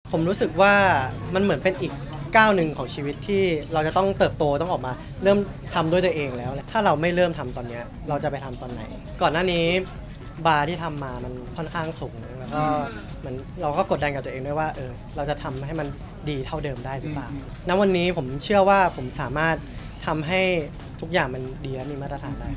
ผมรู้สึกว่ามันเหมือนเป็นอีกก้าวหนึ่งของชีวิตที่เราจะต้องเติบโตต้องออกมาเริ่มทำด้วยตัวเองแล้วถ้าเราไม่เริ่มทำตอนนี้เราจะไปทำตอนไหนก่อนหน้านี้บาร์ที่ทำมามันค่อนข้างสูงแล้วก็มันเราก็กดดันกับตัวเองด้วยว่าเราจะทำให้มันดีเท่าเดิมได้หรือเปล่าณวันนี้ผมเชื่อว่าผมสามารถทำให้ทุกอย่างมันดีและมีมาตรฐานได้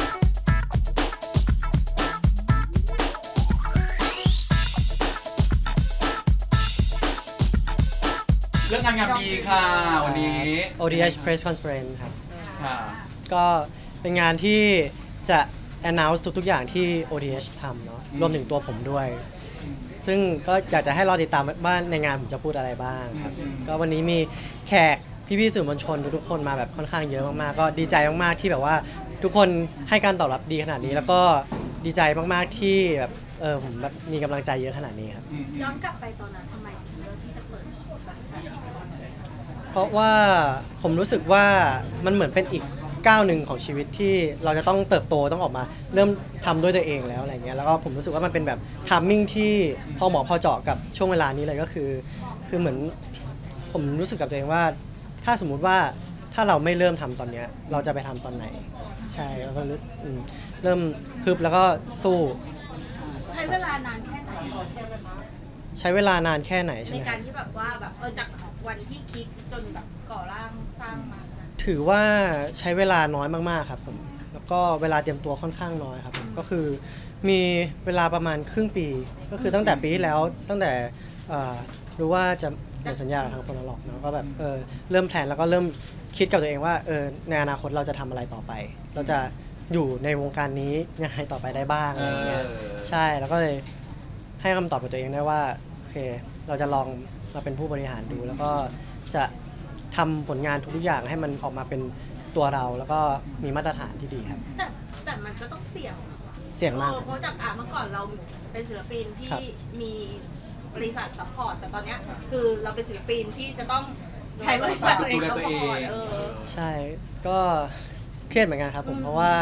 เรื่องงานดีค่ะวันนี้ ODH Press Conference ครับค่ะก็เป็นงานที่จะ announce ทุกๆอย่างที่ ODH ทำเนาะรวมถึงตัวผมด้วยซึ่งก็อยากจะให้รอติดตามว่าในงานผมจะพูดอะไรบ้างครับก็วันนี้มีแขกพี่ๆสื่อมวลชนทุกๆคนมาแบบค่อนข้างเยอะมากๆก็ดีใจมากๆที่แบบว่าทุกคนให้การตอบรับดีขนาดนี้แล้วก็ดีใจมากๆที่แบบผมแบบมีกำลังใจเยอะขนาดนี้ครับย้อนกลับไปตอนนั้นทำไมถึงเลือกที่จะเปิดบัญชีเพราะว่าผมรู้สึกว่ามันเหมือนเป็นอีกก้าวหนึ่งของชีวิตที่เราจะต้องเติบโตต้องออกมาเริ่มทำด้วยตัวเองแล้วอะไรเงี้ยแล้วก็ผมรู้สึกว่ามันเป็นแบบไทมิ่งที่พอเหมาะพอเจาะกับช่วงเวลานี้เลยก็คือเหมือนผมรู้สึกกับตัวเองว่าถ้าสมมุติว่าถ้าเราไม่เริ่มทำตอนนี้เราจะไปทำตอนไหนใช่แล้วก็เริ่มฮึบแล้วก็สู้ใช้เวลานานแค่ไหนใช้เวลานานแค่ไหนใช่ไหมในการที่แบบว่าแบบจากวันที่คิดจนแบบก่อร่างสร้างมาถือว่าใช้เวลาน้อยมากๆครับผมแล้วก็เวลาเตรียมตัวค่อนข้างน้อยครับก็คือมีเวลาประมาณครึ่งปีก็คือตั้งแต่ปีที่แล้วตั้งแต่รู้ว่าจะหมดสัญญากับทางคนละล็อกเนาะก็แบบเริ่มแพลนแล้วก็เริ่มคิดกับตัวเองว่าในอนาคตเราจะทำอะไรต่อไปเราจะอยู่ในวงการนี้ยังไงต่อไปได้บ้างอะไรเงี้ยใช่แล้วก็เลยให้คำตอบกับตัวเองได้ว่าโอเคเราจะลองมาเป็นผู้บริหารดูแล้วก็จะทำผลงานทุกอย่างให้มันออกมาเป็นตัวเราแล้วก็มีมาตรฐานที่ดีครับแต่มันก็ต้องเสี่ยงมากเพราะจากเมื่อก่อนเราเป็นศิลปินที่มีบริษัทซัพพอร์ตแต่ตอนนี้คือเราเป็นศิลปินที่จะต้องใช้บริษัทตัวเองซัพพอร์ตใช่ก็เครียดเหมือนกันครับผมเพราะว่า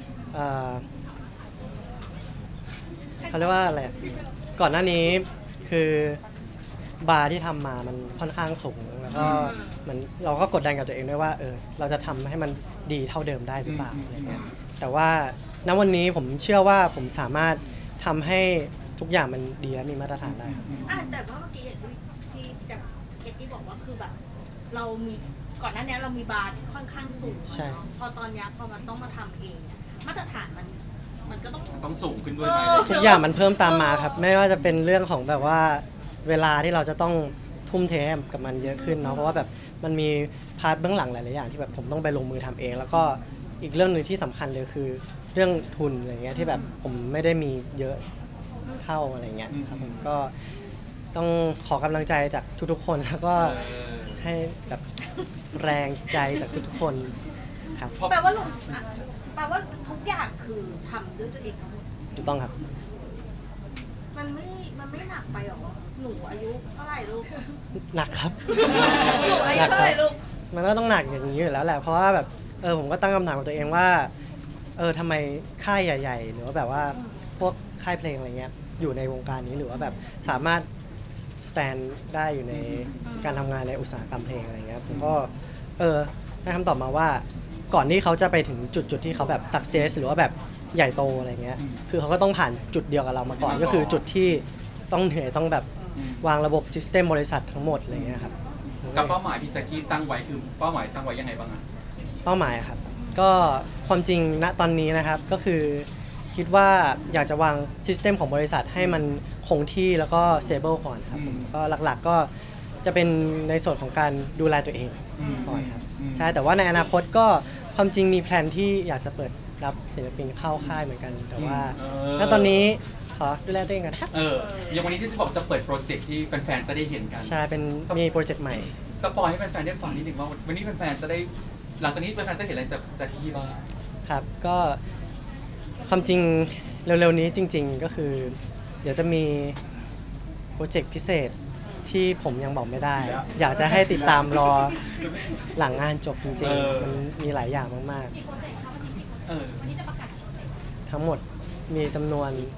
เขาเรียกว่าอะไรก่อนหน้านี้คือบาร์ที่ทำมามันค่อนข้างสูงแล้วก็มันเราก็กดดันกับตัวเองด้วยว่าเราจะทำให้มันดีเท่าเดิมได้หรือเปล่าอะไรเงี้ยแต่ว่าณวันนี้ผมเชื่อว่าผมสามารถทำให้ทุกอย่างมันดีและมีมาตรฐานได้ครับแต่ว่าเมื่อกี้ที่กับเกตตี้บอกว่าคือแบบเรามีก่อนหน้านี้เรามีบาร์ที่ค่อนข้างสูงพอตอนนี้พอมันต้องมาทำเองมาตรฐานมันก็ต้องสูงขึ้นด้วยไหมทุกอย่างมันเพิ่มตามมาครับไม่ว่าจะเป็นเรื่องของแบบว่าเวลาที่เราจะต้องทุ่มเทกับมันเยอะขึ้นเนาะเพราะว่าแบบมันมีพาร์ทเบื้องหลังหลายๆอย่างที่แบบผมต้องไปลงมือทำเองแล้วก็อีกเรื่องนึงที่สำคัญเลยคือเรื่องทุนอะไรเงี้ยที่แบบผมไม่ได้มีเยอะเท่าอะไรเงี้ยครับผมก็ต้องขอกำลังใจจากทุกๆคนแล้วก็ให้แบบแรงใจจากทุกๆคนครับแปลว่าทุกอย่างคือทำด้วยตัวเองทั้งหมดถูกต้องครับมันไม่หนักไปหรอหนูอายุเท่าไหร่ลูกหนักครับหนูอายุเท่าไหร่ลูกมันก็ต้องหนักอย่างนี้อยู่แล้วแหละเพราะว่าแบบผมก็ตั้งคำถามกับตัวเองว่าทำไมค่ายใหญ่ๆหรือว่าแบบว่าพวกค่ายเพลงอะไรเงี้ยอยู่ในวงการนี้หรือว่าแบบสามารถ stand ได้อยู่ในการทำงานในอุตสาหกรรมเพลงอะไรเงี้ยผมก็ได้คำตอบมาว่าก่อนที่เขาจะไปถึงจุดที่เขาแบบ success หรือว่าแบบใหญ่โตอะไรเงี้ยคือเขาก็ต้องผ่านจุดเดียวกับเรามาก่อนก็คือจุดที่ต้องเหนื่อยต้องแบบวางระบบซิสเต็มบริษัททั้งหมดอะไรเงี้ยครับกับเป้าหมายที่แจ็คกี้ตั้งไว้คือเป้าหมายตั้งไว้ยังไงบ้างอะเป้าหมายครับก็ความจริงณตอนนี้นะครับก็คือคิดว่าอยากจะวางซิสเต็มของบริษัทให้มันคงที่แล้วก็เซเบิลก่อนครับก็หลักๆก็จะเป็นในส่วนของการดูแลตัวเองก่อนครับใช่แต่ว่าในอนาคตก็ความจริงมีแพลนที่อยากจะเปิดรับศิลปินเข้าค่ายเหมือนกันแต่ว่าณตอนนี้ขอดูแลตัวเองกันครับอย่างวันนี้ที่จะบอกจะเปิดโปรเจกต์ที่แฟนๆจะได้เห็นกันใช่เป็นมีโปรเจกต์ใหม่สปอยให้แฟนๆได้ฟังนิดนึงว่าวันนี้แฟนๆจะได้หลังจากนี้แฟนๆจะเห็นอะไรจากที่บ้างครับก็ความจริงเร็วๆนี้จริงๆก็คือเดี๋ยวจะมีโปรเจกต์พิเศษที่ผมยังบอกไม่ได้อยากจะให้ติดตามรอหลังงานจบจริงๆมันมีหลายอย่างมากๆทั้งหมดมีจำนวน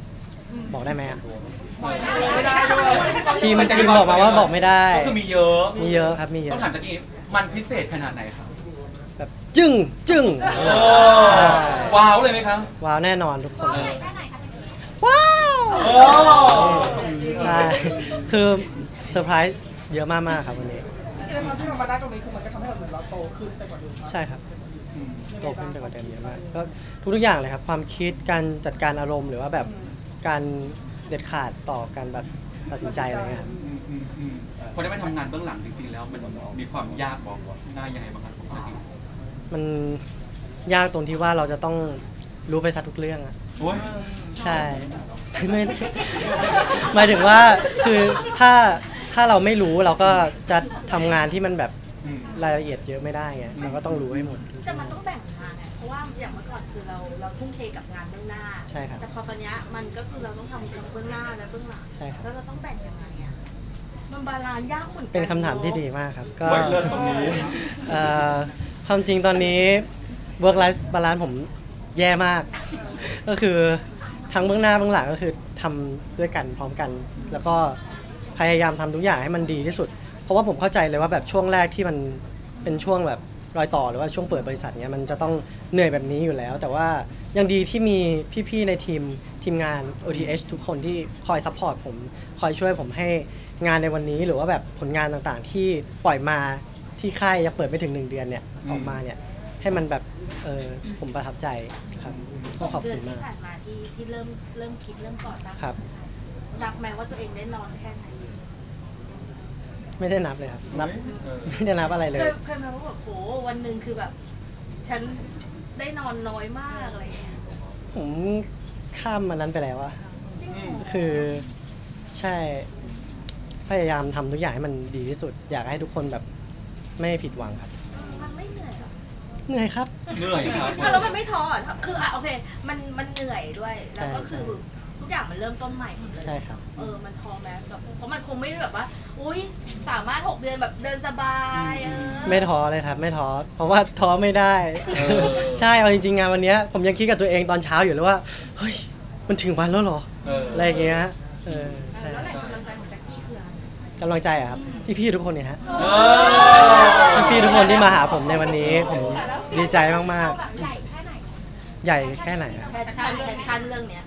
บอกได้ไหมอะไม่ได้ด้วยทีมบอกมาว่าบอกไม่ได้ก็คือมีเยอะมีเยอะครับมีเยต้ออะงถามจากนี้มันพิเศษขนาดไหนครับแบบจึ้งจึ้งว้าวเลยไหมครับว้าวแน่นอนทุกคนใหญ่แค่ไหนคะจะกินว้าวโอ้ใช่ คือเซอร์ไพรส์เยอะมากๆครับวันนี้คือความที่ทำมาได้ตรงนี้คือมันก็ทำให้เราเหมือนเราโตขึ้นไปกว่าเดิมใช่ครับโตขึ้นไปกว่าเดิมเยอะมากก็ทุกๆอย่างเลยครับความคิดการจัดการอารมณ์หรือว่าแบบการเด็ดขาดต่อการแบบตัดสินใจอะไรเงี้ยครับพอได้ไปทำงานเบื้องหลังจริงๆแล้วมันมีความยากบอกง่ายยังไงบ้างครับผมจะกินมันยากตรงที่ว่าเราจะต้องรู้ไปซะทุกเรื่องอะโอ้ยใช่ ไม่ได้หมายถึงว่าคือถ้าเราไม่รู้เราก็จะทำงานที่มันแบบรายละเอียดเยอะไม่ได้ไงเราก็ต้องรู้ให้หมดแต่มันต้องแบ่งงานไงเพราะว่าอย่างเมื่อก่อนคือเราทุ่มเทกับงานเบื้องหน้าใช่ครับแต่พอตอนเนี้ยมันก็คือเราต้องทำทั้งเบื้องหน้าและเบื้องหลังใช่ครับแล้วเราต้องแบ่งยังไงอ่ะมันบาลานซ์ยากเหมือนกันเป็นคำถามที่ดีมากครับก็ไว้เลิศตรงนี้เอ่อความจริงตอนนี้ work life balance ผมแย่มาก ก็คือทั้งเบื้องหน้าเบื้องหลังก็คือทำด้วยกันพร้อมกัน แล้วก็พยายามทำทุกอย่างให้มันดีที่สุด เพราะว่าผมเข้าใจเลยว่าแบบช่วงแรกที่มันเป็นช่วงแบบรอยต่อหรือว่าช่วงเปิดบริษัทเนี้ยมันจะต้องเหนื่อยแบบนี้อยู่แล้ว แต่ว่ายังดีที่มีพี่ๆในทีมงาน OTH ทุกคนที่คอยซัพพอร์ตผมคอยช่วยผมให้งานในวันนี้หรือว่าแบบผลงานต่างๆ ที่ปล่อยมาที่ค่ายยังเปิดไม่ถึง1 เดือนเนี่ยออกมาเนี่ยให้มันแบบผมประทับใจครับก็ขอบเดืคุอนณที่มากผ่านมาที่เริ่มคิดเริ่มก่อตั้งครับนับไหมว่าตัวเองได้นอนแค่ไหนไม่ได้นับเลยครับนับเออไม่ได้นับอะไรเลยเคยมาว่าแบบโหวันหนึ่งคือแบบ ฉันได้นอนน้อยมากอะไรอย่างเงี้ยผมข้ามมันนั้นไปแล้วอะจริงเหรอคือใช่พยายามทำทุกอย่างให้มันดีที่สุด อยากให้ทุกคนแบบไม่ผิดหวังครับมันไม่เหนื่อยหรอเหนื่อยครับเหนื่อยครับแล้วมันไม่ท้ออ่ะคือโอเคมันเหนื่อยด้วย แล้วก็คือทุกอย่างมันเริ่มต้นใหม่หมดเลยใช่ครับมันท้อไหมแบบเพราะมันคงไม่แบบว่า อุ้ยสามารถ6 เดือนแบบเดินสบายไม่ท้อเลยครับไม่ท้อเพราะว่าท้อไม่ได้ ใช่เอาจริงๆงานวันเนี้ยผมยังคิดกับตัวเองตอนเช้าอยู่เลยว่าเฮ้ยมันถึงวันแล้วเหรอ อะไรอย่างเงี้ยใช่แล้วแหล่งกำลังใจของแจ็คกี้คืออะไรกำลังใจอะครับพี่ๆทุกคนเนี่ยฮะเออพี่ๆทุกคนที่มาหาผมในวันนี้ผมดีใจมากแบบใหญ่แค่ไหนๆ ใหญ่แค่ไหนครับแพชชั่นเรื่องเนี้ย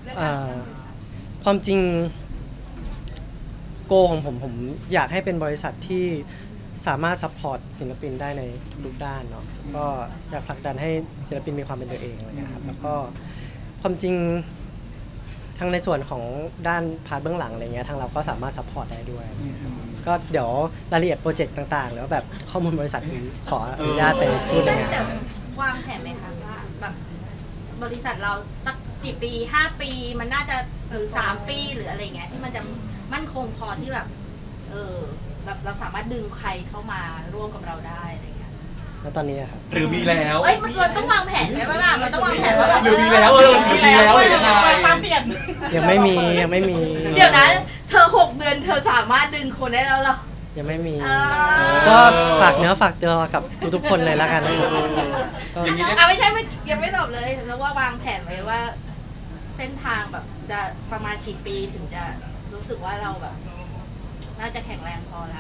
ความจริงโกของผมอยากให้เป็นบริษัทที่สามารถซัพพอร์ตศิลปินได้ในทุกๆด้านเนาะก็อยากผลักดันให้ศิลปินมีความเป็นตัวเองอะไรเงี้ยครับแล้วก็ความจริงทั้งในส่วนของด้านพาร์ทเบื้องหลังอะไรเงี้ยทางเราก็สามารถซัพพอร์ตได้ด้วยก็เดี๋ยวรายละเอียดโปรเจกต์ต่างๆหรือว่าแบบข้อมูลบริษัทผมขออนุญาตไปพูดในงานแต่วางแผนไหมคะว่าแบบบริษัทเราสักกี่ปี5 ปีมันน่าจะหรือ3 ปีหรืออะไรเงี้ยที่มันจะมั่นคงพอที่แบบแบบเราสามารถดึงใครเข้ามาร่วมกับเราได้อะไรเงี้ยแล้วตอนนี้อะครับหรือมีแล้วมันต้องวางแผนไหมว่าล่ะมันต้องวางแผนว่าแบบหรือมีแล้วหรือมีแล้วหรือยังไงตามเปลี่ยนยังไม่มีเดี๋ยวนะเธอ6 เดือนเธอสามารถดึงคนได้แล้วเหรอยังไม่มีอ่าก็ฝากเนื้อฝากตัวกับทุกๆคนเลยแล้วกันนะครับก็อย่างนี้เรียกไม่ใช่ยังไม่ตอบเลยแล้วว่าวางแผนไว้ว่า เส้นทางแบบจะประมาณกี่ปีถึงจะรู้สึกว่าเราแบบ น่าจะแข็งแรงพอแล้ว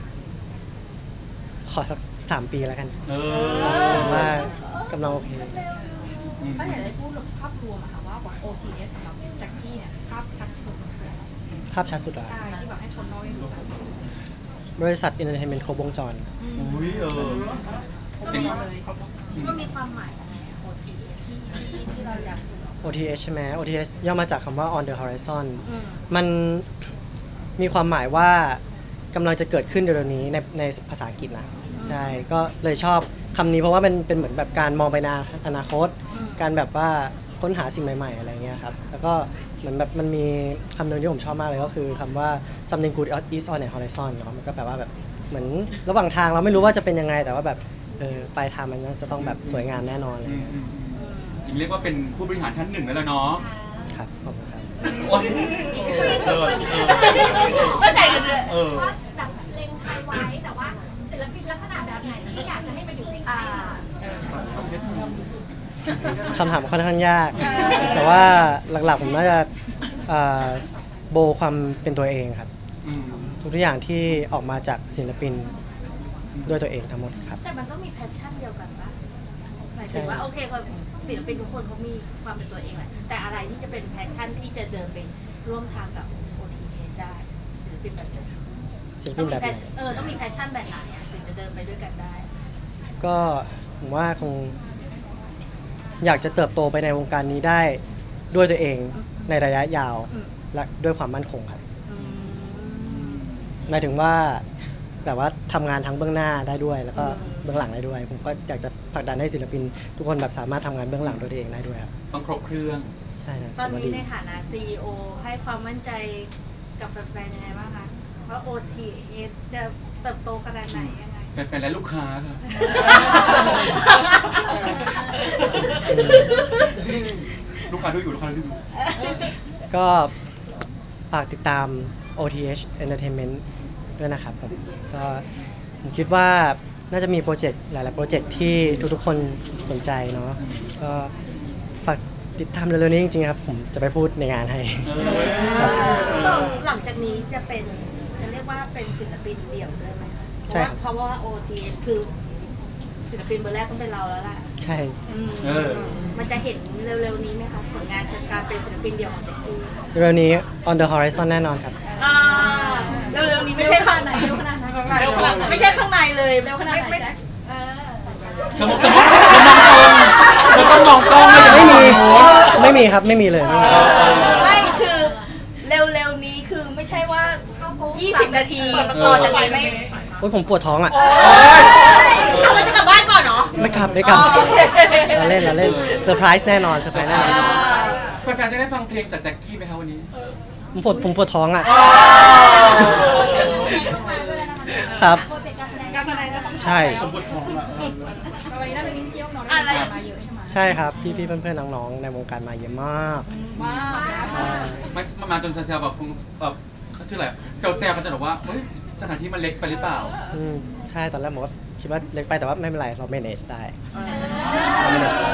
ขอสัก3 ปีแล้วกันเอผมว่ากำลังโอเคก็อยากได้พูดภาพรวมอะค่ะว่าแบบ OTS สำหรับแจ็คกี้เนี่ยภาพชัดสุดมันคืออะไรภาพชัดสุดอะใช่ที่แบบให้คนนอกได้รู้จักบริษัท Entertainment ครบวงจรอุ้ยจริงมันมีความหมายอะไรอะ OTS ที่เราอยากสื่อ OTH ใช่ไหม OTH ย่อมาจากคำว่า On the Horizon อืมมันมีความหมายว่ากำลังจะเกิดขึ้นเร็วๆนี้ในภาษาอังกฤษนะใช่ก็เลยชอบคำนี้เพราะว่าเป็นเหมือนแบบการมองไปในอนาคต การแบบว่าค้นหาสิ่งใหม่ๆอะไรเงี้ยครับแล้วก็เหมือนแบบมันมีคำหนึ่งที่ผมชอบมากเลยก็คือคำว่า something good is on the horizon เนาะมันก็แปลว่าแบบเหมือนระหว่างทางเราไม่รู้ว่าจะเป็นยังไงแต่ว่าแบบปลายทางมันจะต้องแบบสวยงามแน่นอนอะไรเงี้ยจริงเรียกว่าเป็นผู้บริหารท่านหนึ่งแล้วเนาะครับขอบคุณครับโอ้ยก็ใจกันเลยว่าแบบเล็งใครไว้แต่ว่าศิลปินลักษณะแบบไหนที่อยากจะให้มาอยู่ในค่ายเราคำถามค่อนข้างยาก แต่ว่าหลักๆผมน่าจะโบความเป็นตัวเองครับอืมทุกอย่างที่ออกมาจากศิลปินด้วยตัวเองทั้งหมดครับแต่มันต้องมีแพชชั่นเดียวกันปะหมายถึงว่าโอเคคนศิลปินทุกคนเขามีความเป็นตัวเองแหละแต่อะไรที่จะเป็นแพชชั่นที่จะเดินไปร่วมทางกับ OTH ได้ศิลปินแบบไหนศิลต้ปิอน งแบมีบแพไหนชต้องมีแพชชั่นแบบไหนอ่ะถึงจะเดินไปด้วยกันได้ก็ผมว่าคงอยากจะเติบโตไปในวงการนี้ได้ด้วยตัวเองในระยะยาวอืมและด้วยความมั่นคงครับอืมหมายถึงว่าแบบว่าทำงานทั้งเบื้องหน้าได้ด้วย แล้วก็อืมเบื้องหลังได้ด้วย ผมก็อยากจะผลักดันให้ศิลปิน ทุกคนแบบสามารถทำงานเบื้องหลังด้วยตัวเองได้ด้วยครับต้องครบเครื่องใช่นะตอนผมว่านี้ดีในฐานะ CEO ให้ความมั่นใจกับแฟนๆยังไงบ้างคะว่า OTH จะเติบโตขนาดไหนยังไงแฟนๆและลูกค้าค่ะลูกค้าดูอยู่ลูกค้าดูอยู่ก็ฝากติดตาม OTH Entertainment ด้วยนะครับผมคิดว่าน่าจะมีโปรเจกต์หลายๆโปรเจกต์ที่ทุกๆคนสนใจเนาะก็ฝากติดตามเร็วๆนี้จริงๆครับผมจะไปพูดในงานให้ ครับต่อหลังจากนี้จะเป็นจะเรียกว่าเป็นศิลปินเดี่ยวเลยไหมคะใช่ครับเพราะว่า OTH คือศิลปินเบอร์แรกต้องเป็นเราแล้วล่ะใช่มันจะเห็นเร็วๆนี้ไหมคะผลงานจากการเป็นศิลปินเดี่ยวของแจ็คกี้เร็วๆนี้ On the Horizon แน่นอนครับเร็วๆนี้ไม่ใช่ข้างในเร็วขนาดไหนไม่ใช่ข้างในเลยเร็วขนาดไหนไม่แจ็คเออเธอต้องมองกล้องไม่มีครับไม่มีเลยไม่มีไม่คือเร็วๆนี้คือไม่ใช่ว่า 20 นาทีต่อจากนี้ไม่โอ้ยผมปวดท้องอ่ะเราจะกลับบ้านก่อนเนาะไม่กลับไม่กลับอ๋อโอเคเราเล่นเซอร์ไพรส์แน่นอนเซอร์ไพรส์แน่นอนแฟนๆจะได้ฟังเพลงจากแจ็คกี้ไหมคะวันนี้ผมปวดท้องอ่ะครับการแสดงก็ต้องใช่ผมปวดท้องอ่ะวันนี้ได้ไปวิ่งเที่ยวน้องได้มาเยอะใช่ไหมใช่ครับพี่ๆเพื่อนๆน้องๆในวงการมาเยอะมากมากใช่มาจนแซวๆแบบคุณเขาชื่ออะไรแซวๆกันจะบอกว่าเฮ้ยสถานที่มันเล็กไปหรือเปล่าใช่ตอนแรกผมก็คิดว่าเล็กไปแต่ว่าไม่เป็นไรเรา manage ได้เรา manage ได้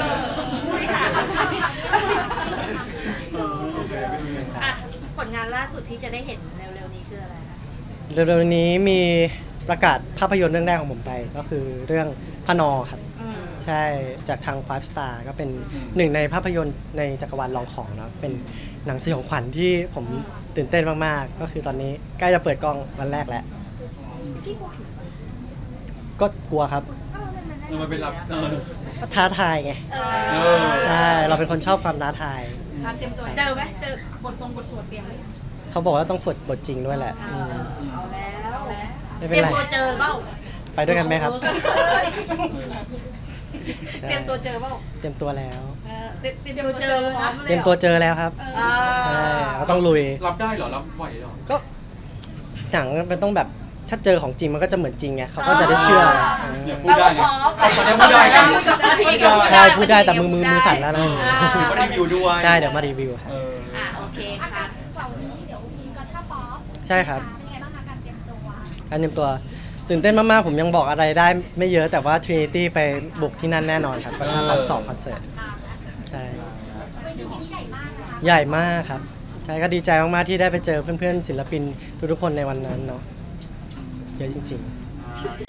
อ่ะผลงานล่าสุดที่จะได้เห็นเร็วๆนี้คืออะไรคะเร็วๆนี้มีประกาศภาพยนตร์เรื่องแรกของผมไปก็คือเรื่องพนอครับ ใช่จากทาง Five Star ก็เป็นหนึ่งในภาพยนตร์ในจักรวาลลองของเนาะเป็นหนังสยองขวัญที่ผมตื่นเต้นมากๆ ก็คือตอนนี้ใกล้จะเปิดกล้องวันแรกแล้วพี่กลัวผีก็กลัวครับมันเป็นรับก็ท้าทายไง ใช่เราเป็นคนชอบความท้าทายการเตรียมตัวเจอไหมเจอบทสวดเตรียมไหมเขาบอกว่าต้องสวดบทจริงด้วยแหละเอาแล้วไม่เตเป็นรียมไรตัวเจอเปล่าไปด้วยกันไหมครับเตรียมตัวเจอเปล่าเตรียมตัวแล้วเตรียมตัวเจอพร้อมเลยเตรียมตัวเจอแล้วครับใช่เราต้องลุยรับได้เหรอรับไหวเหรอก็หนังมันต้องแบบถ้าเจอของจริงมันก็จะเหมือนจริงไงเขาก็จะได้เชื่อเนี่ยพูดได้ไงเราพร้อมตอนนี้พูดได้กันใช่พูดได้แต่มือสั่นแล้วนะก็รีวิวด้วยใช่เดี๋ยวมารีวิวครับโอเคค่ะเสาร์นี้เดี๋ยวมีกระชับป๊อปใช่ครับเป็นไงบ้างคะการเตรียมตัวการเตรียมตัวตื่นเต้นมากๆผมยังบอกอะไรได้ไม่เยอะแต่ว่า Trinity ไปบุกที่นั่นแน่นอนครับก็ชารับ2คอนเสิร์ตใช่เวทีนี้ใหญ่มากนะคะใหญ่มากครับใช่ก็ดีใจมากๆที่ได้ไปเจอเพื่อนๆศิลปินทุกๆคนในวันนั้นเนาะเยอะจริง